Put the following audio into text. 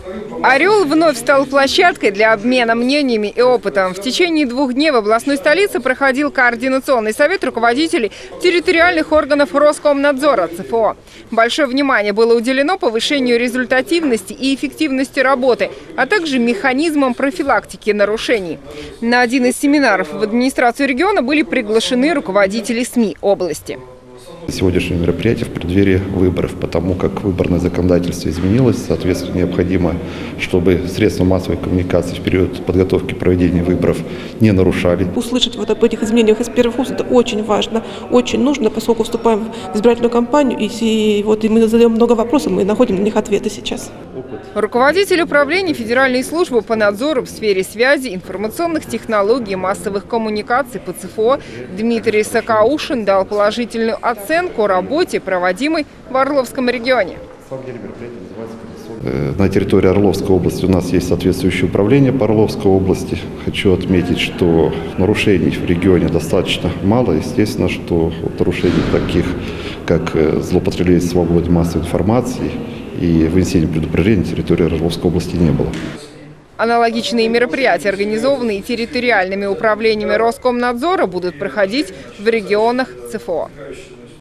«Орел» вновь стал площадкой для обмена мнениями и опытом. В течение 2 дней в областной столице проходил координационный совет руководителей территориальных органов Роскомнадзора ЦФО. Большое внимание было уделено повышению результативности и эффективности работы, а также механизмам профилактики нарушений. На один из семинаров в администрацию региона были приглашены руководители СМИ области. Сегодняшнее мероприятие в преддверии выборов, потому как выборное законодательство изменилось, соответственно, необходимо, чтобы средства массовой коммуникации в период подготовки проведения выборов не нарушали. Услышать вот об этих изменениях из первых уст — это очень важно, очень нужно, поскольку вступаем в избирательную кампанию, и мы задаем много вопросов, мы находим на них ответы сейчас. Руководитель управления Федеральной службы по надзору в сфере связи, информационных технологий и массовых коммуникаций по ЦФО Дмитрий Сокаушин дал положительную оценку работе, проводимой в Орловском регионе. На территории Орловской области у нас есть соответствующее управление по Орловской области. Хочу отметить, что нарушений в регионе достаточно мало. Естественно, что нарушений таких, как злоупотребление свободой массовой информации и вынесение предупреждений на территории Орловской области, не было. Аналогичные мероприятия, организованные территориальными управлениями Роскомнадзора, будут проходить в регионах ЦФО.